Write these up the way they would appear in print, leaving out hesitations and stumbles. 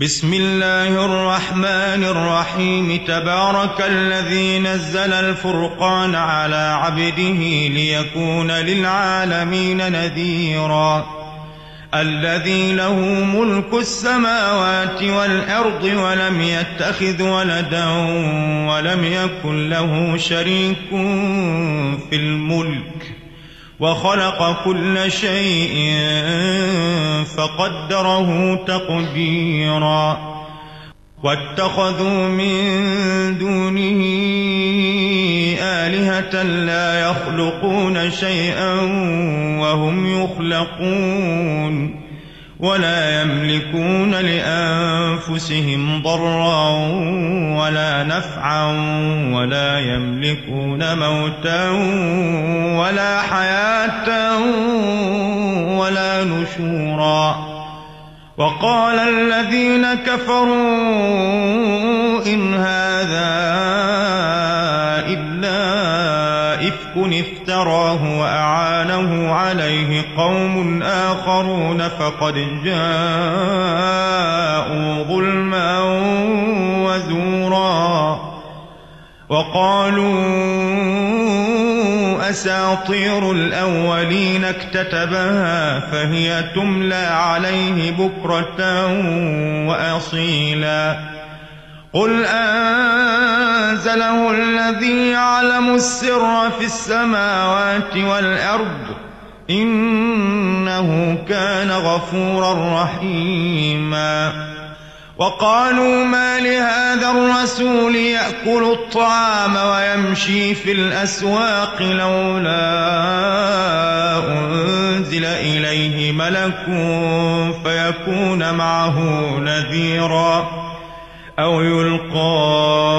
بسم الله الرحمن الرحيم تبارك الذي نزل الفرقان على عبده ليكون للعالمين نذيرا الذي له ملك السماوات والأرض ولم يتخذ ولدا ولم يكن له شريك في الملك وخلق كل شيء فقدره تقديرا واتخذوا من دونه آلهة لا يخلقون شيئا وهم يخلقون ولا يملكون لأنفسهم ضرا ولا نفعا ولا يملكون موتا ولا حياة ولا نشورا وقال الذين كفروا إن هذا إلا إفك افتراه وأعانه عليه قوم آخرون فقد جاءوا ظلما وزورا وقالوا أساطير الأولين اكتتبها فهي تملى عليه بكرة وأصيلا قل أنزله الذي يعلم السر في السماوات والأرض إنه كان غفورا رحيما وقالوا ما لهذا الرسول يأكل الطعام ويمشي في الأسواق لولا أنزل إليه ملك فيكون معه نذيرا أو يلقى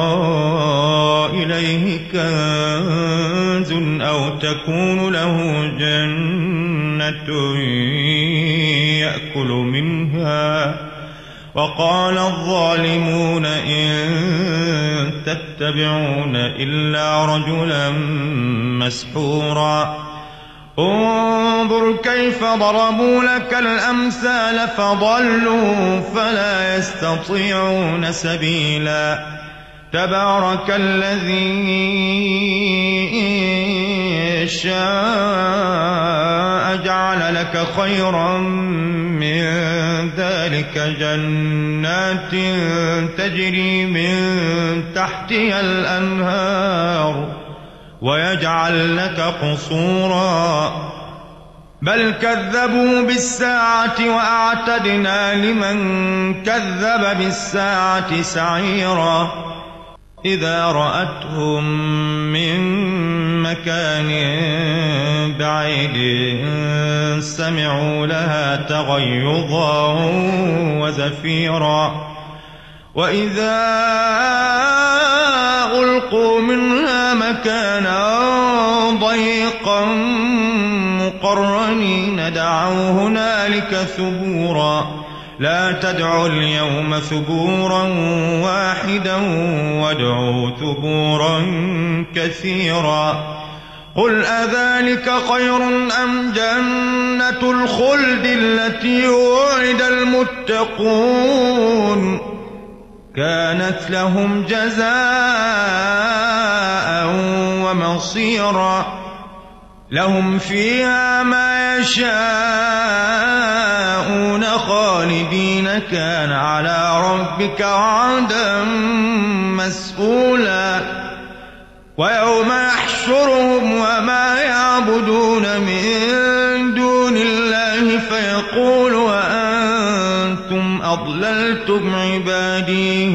إليه كنز أو تكون له جنة يأكل منها وقال الظالمون إن تتبعون إلا رجلا مسحورا انظر كيف ضربوا لك الأمثال فضلوا فلا يستطيعون سبيلا تبارك الذي إن شاء جعل لك خيرا من ذلك جنات تجري من تحتها الأنهار ويجعل لك قصورا بل كذبوا بالساعة وأعتدنا لمن كذب بالساعة سعيرا إذا رأتهم من مكان بعيد سمعوا لها تغيظا وزفيرا وإذا ألقوا منها مكانا ضيقا مقرنين دعوا هنالك ثبورا لا تدعوا اليوم ثبورا واحدا وادعوا ثبورا كثيرا قل أذلك خير أم جنة الخلد التي وعد المتقون كانت لهم جزاء ومصيرا لهم فيها ما يشاءون خالدين كان على ربك وعدا مسئولا ويوم يحشرهم وما يعبدون من دون الله فيقول وأنتم أضللتم عبادي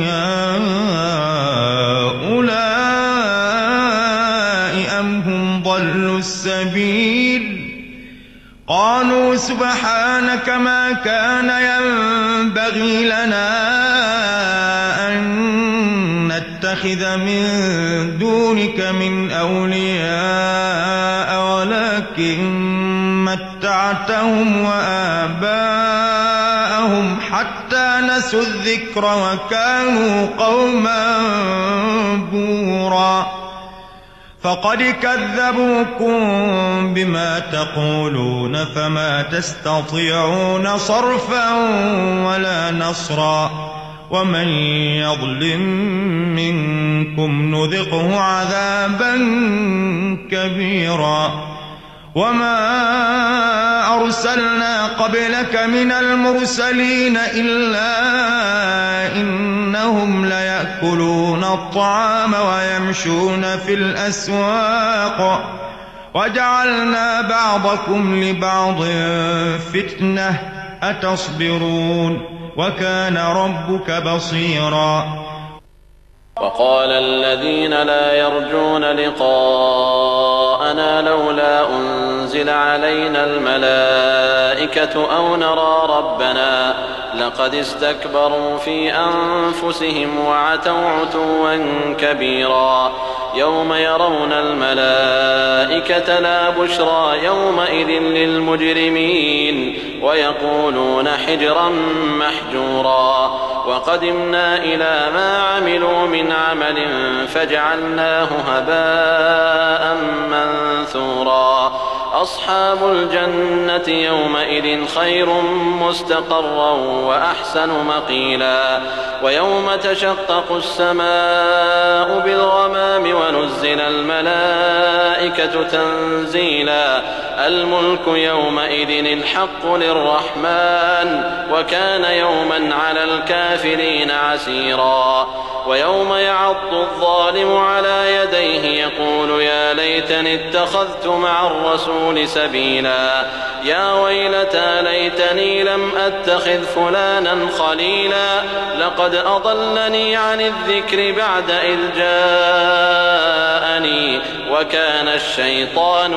هؤلاء أم هم ضلوا السبيل قالوا سبحانك ما كان ينبغي لنا أن نتخذ من دونك من أولياء ولكن متعتهم وآباءهم حتى نسوا الذكر وكانوا قوما بورا فقد كذبوكم بما تقولون فما تستطيعون صرفا ولا نصرا ومن يظلم منكم نذقه عذابا كبيرا وما أرسلنا قبلك من المرسلين إلا إنهم ليأكلون الطعام ويمشون في الأسواق وجعلنا بعضكم لبعض فتنة أتصبرون وكان ربك بصيرا. وقال الذين لا يرجون لقاءنا لولا أنزل علينا الملائكة أو نرى ربنا لقد استكبروا في أنفسهم وعتوا عتوا كبيرا يوم يرون الملائكة لا بشرى يومئذ للمجرمين ويقولون حجرا محجورا وقدمنا إلى ما عملوا من عمل فجعلناه هباء منثورا أصحاب الجنة يومئذ خير مستقرا وأحسن مقيلا ويوم تشقق السماء بالغمام ونزل الملائكة تنزيلا الملك يومئذ الحق للرحمن وكان يوما على الكافرين عسيرا ويوم يعض الظالم على يديه يقول يا ليتني اتخذت مع الرسول سبيلا يا ويلتى ليتني لم أتخذ فلانا خليلا لقد أضلني عن الذكر بعد إذ جاءني وكان الشيطان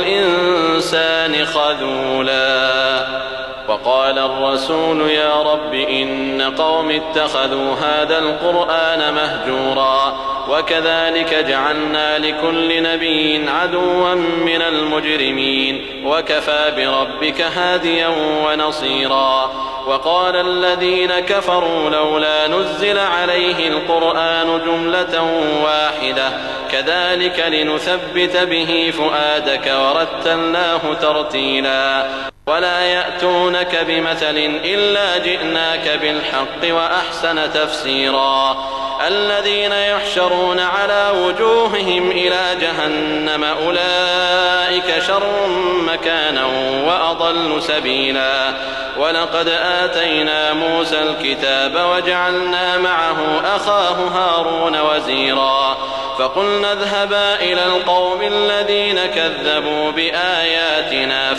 للإنسان خذولا وقال الرسول يا رب إن قوم اتخذوا هذا القرآن مهجورا وكذلك جعلنا لكل نبي عدوا من المجرمين وكفى بربك هاديا ونصيرا وقال الذين كفروا لولا نزل عليه القرآن جملة واحدة كذلك لنثبت به فؤادك ورتلناه ترتيلا ولا يأتونك بمثل إلا جئناك بالحق وأحسن تفسيرا الذين يحشرون على وجوههم إلى جهنم أولئك شر مكانا وأضل سبيلا ولقد آتينا موسى الكتاب وجعلنا معه أخاه هارون وزيرا فقلنا اذهبا إلى القوم الذين كذبوا بآياتنا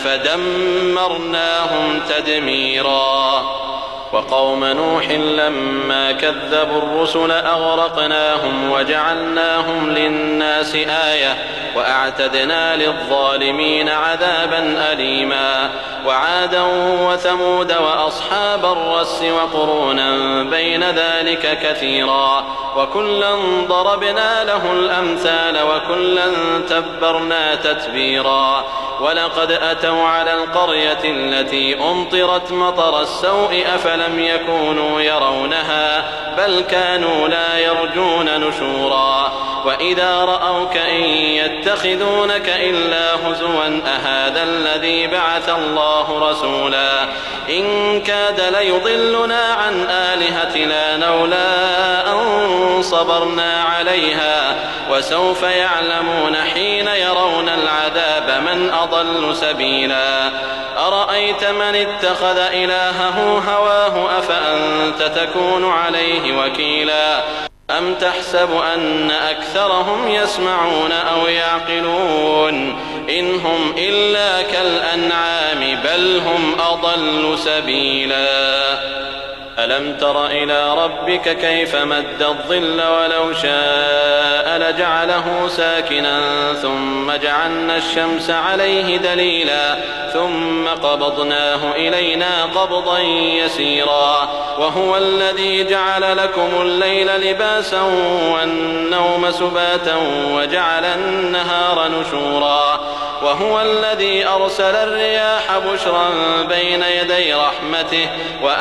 فدمرناهم تدميرا وقوم نوح لما كذبوا الرسل أغرقناهم وجعلناهم للناس آية وأعتدنا للظالمين عذابا أليما وعادا وثمود وأصحاب الرس وقرونا بين ذلك كثيرا وكلا ضربنا له الأمثال وكلا تبرنا تتبيرا ولقد أتوا على القرية التي أمطرت مطر السوء أفلم يكونوا يرونها بل كانوا لا يرجون نشورا وإذا رأوك إن يتخذونك إلا هزوا أهذا الذي بعث الله رسولا إن كاد ليضلنا عن آلهتنا لولا أن صبرنا عليها وسوف يعلمون حين يرون العذاب من أضل سبيلا أرأيت من اتخذ إلهه هواه أفأنت تكون عليه وكيلا أم تحسب أن أكثرهم يسمعون أو يعقلون إن هم إلا كالأنعام بل هم أضل سبيلا ألم تر إلى ربك كيف مد الظل ولو شاء لجعله ساكنا ثم جعلنا الشمس عليه دليلا ثم قبضناه إلينا قبضا يسيرا وهو الذي جعل لكم الليل لباسا والنوم سباتا وجعل النهار نشورا وهو الذي أرسل الرياح بشرا بين يدي رحمته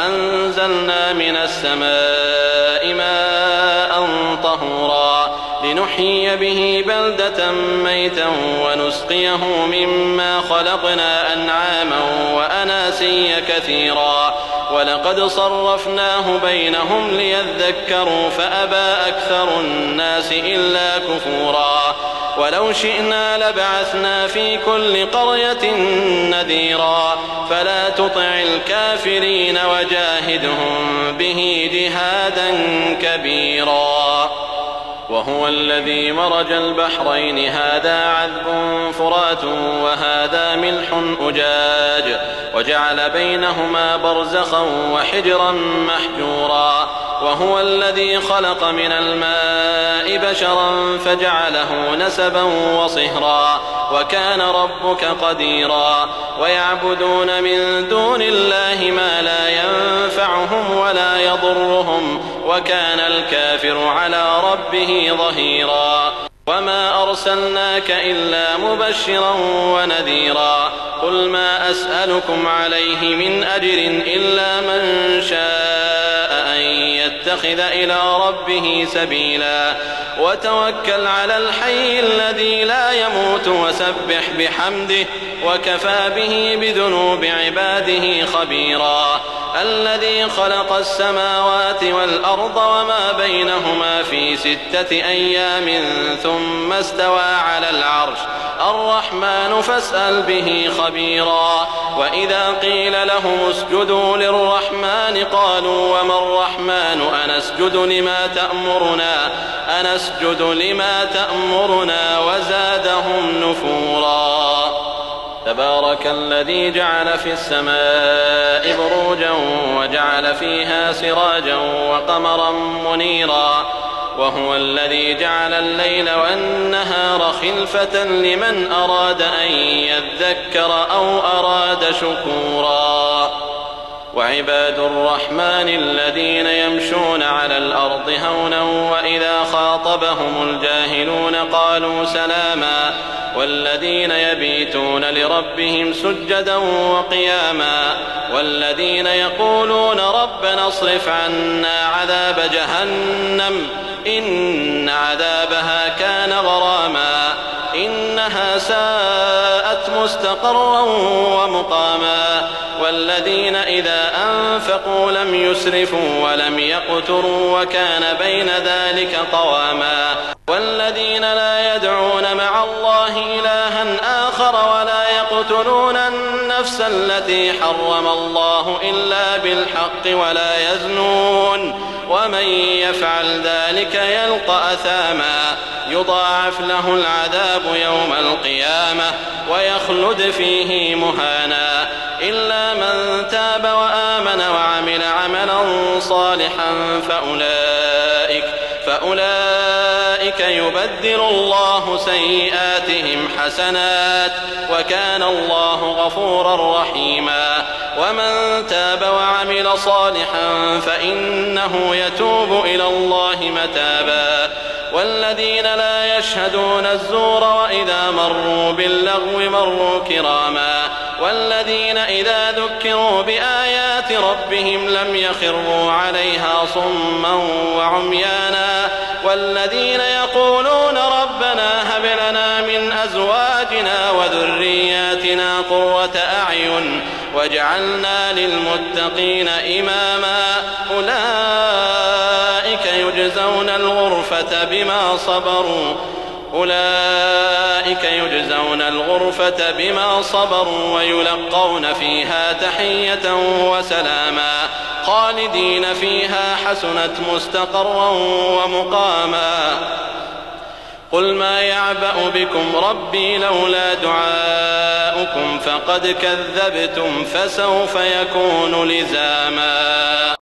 وأنزلنا من السماء ماء طهورا لنحيي به بلدة ميتا ونسقيه مما خلقنا أنعاما وأناسيا كثيرا ولقد صرفناه بينهم ليذكروا فأبى أكثر الناس إلا كفورا ولو شئنا لبعثنا في كل قرية نذيرا فلا تطع الكافرين وجاهدهم به جهادا كبيرا. وهو الذي مرج البحرين هذا عذب فرات وهذا ملح أجاج وجعل بينهما برزخا وحجرا محجورا. وهو الذي خلق من الماء بشرا فجعله نسبا وصهرا وكان ربك قديرا. ويعبدون من دون الله ما لا ينفعهم ولا يضرهم وكان الكافر على ربه ظهيرا. وما أرسلناك إلا مبشرا ونذيرا. قل ما أسألكم عليه من أجر إلا من شاء أن يتخذ إلى ربه سبيلا وتوكل على الحي الذي لا يموت وسبح بحمده وكفى به بذنوب عباده خبيرا. الذي خلق السماوات والأرض وما بينهما في 6 أيام ثم استوى على العرش الرحمن فاسأل به خبيرا. وإذا قيل لهم اسجدوا للرحمن قالوا وما الرحمن أنسجد لما تأمرنا وزادهم نفورا. تبارك الذي جعل في السماء بروجا وجعل فيها سراجا وقمرا منيرا. وهو الذي جعل الليل والنهار خلفة لمن أراد أن يذكر أو أراد شكورا. وعباد الرحمن الذين يمشون على الأرض هونا وإذا خاطبهم الجاهلون قالوا سلاما. والذين يبيتون لربهم سجدا وقياما. والذين يقولون ربنا اصرف عنا عذاب جهنم إن عذابها كان غراما إنها ساءت مستقرا ومقاما. والذين إذا أنفقوا لم يسرفوا ولم يقتروا وكان بين ذلك قواما. والذين لا يدعون مع الله إلها آخر ولا يقتلون النفس التي حرم الله إلا بالحق ولا يزنون ومن يفعل ذلك يلقى أثاما يضاعف له العذاب يوم القيامة ويخلد فيه مهانا إلا من تاب وآمن وعمل عملا صالحا فأولئك يبدل الله سيئاتهم حسنات وكان الله غفورا رحيما. ومن تاب وعمل صالحا فإنه يتوب إلى الله متابا. والذين لا يشهدون الزور وإذا مروا باللغو مروا كراما. والذين إذا ذكروا بآيات ربهم لم يخروا عليها صما وعميانا. والذين يقولون ربنا هب لنا من أزواجنا وذرياتنا قرة أعين واجعلنا للمتقين إماما. أولئك يجزون الغرفة بما صبروا ويلقون فيها تحية وسلاما خالدين فيها حسنت مستقرا ومقاما. قل ما يعبأ بكم ربي لولا دعاؤكم فقد كذبتم فسوف يكون لزاما.